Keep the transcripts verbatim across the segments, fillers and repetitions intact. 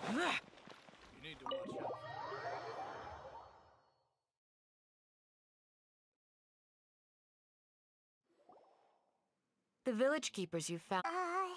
You need to watch out. The village keepers you found. Uh...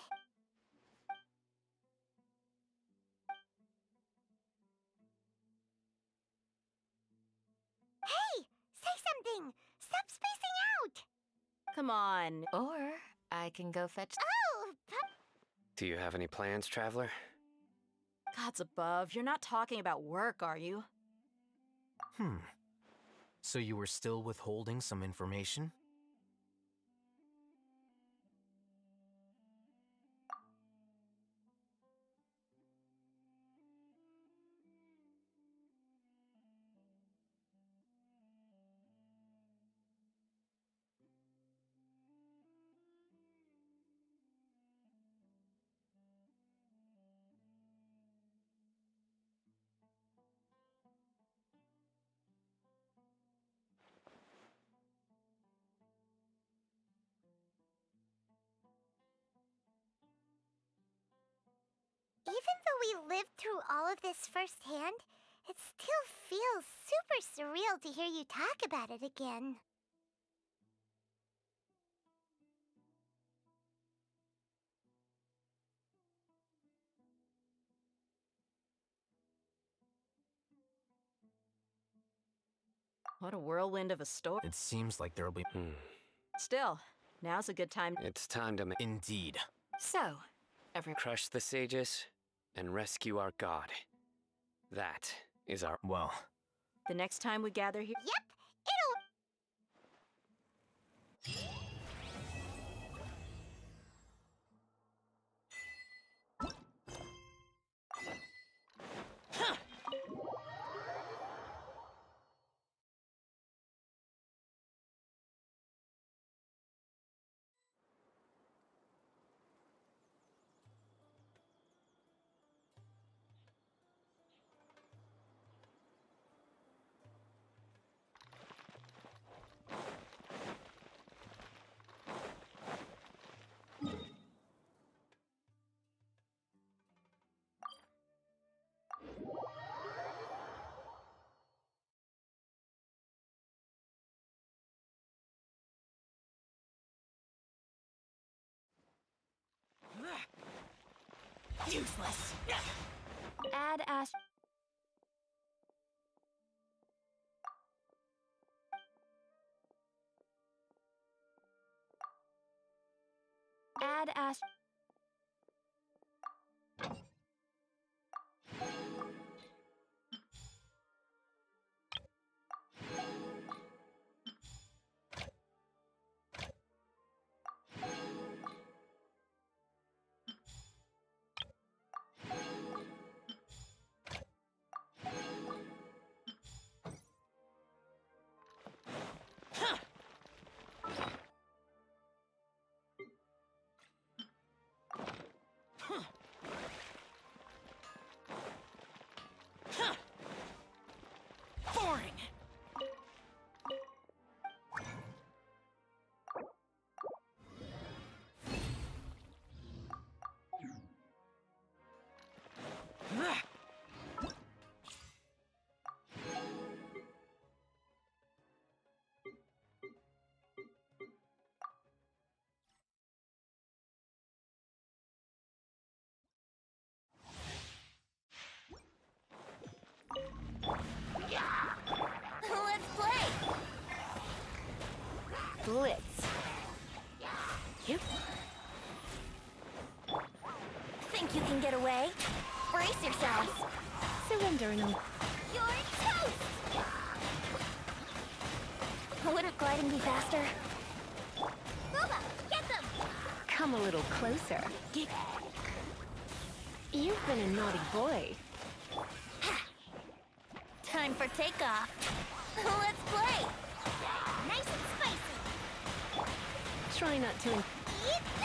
Hey! Say something! Stop spacing out! Come on. Or I can go fetch. Oh! Pup. Do you have any plans, traveler? Gods above, you're not talking about work, are you? Hmm. So you were still withholding some information? Even though we lived through all of this firsthand, it still feels super surreal to hear you talk about it again. What a whirlwind of a story. It seems like there'll be... Hmm. Still, now's a good time. It's time to ma- Indeed. So, every... crush the sages and rescue our god. That is our... Well... The next time we gather here... Yep, it'll... Useless. Add Ash... Add Ash... Boring. Let's play! Blitz. You... Think you can get away? Brace yourselves! Surrender and... You're toast! Wouldn't gliding be faster? Boba, get them! Come a little closer. You've been a naughty boy. Time for takeoff. Let's play! Nice and spicy! Try not to... Eat